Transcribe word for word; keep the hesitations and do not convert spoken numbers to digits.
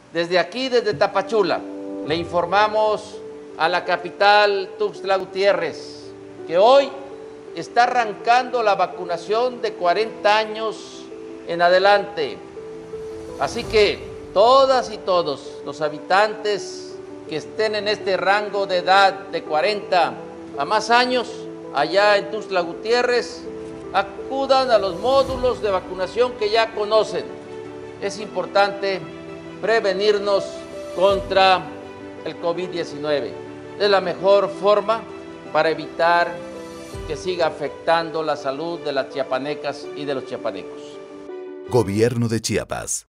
Desde aquí, desde Tapachula, le informamos a la capital Tuxtla Gutiérrez que hoy está arrancando la vacunación de cuarenta años en adelante. Así que todas y todos los habitantes que estén en este rango de edad de cuarenta a más años, allá en Tuxtla Gutiérrez, acudan a los módulos de vacunación que ya conocen. Es importante prevenirnos contra el COVID diecinueve. Es la mejor forma para evitar que siga afectando la salud de las chiapanecas y de los chiapanecos. Gobierno de Chiapas.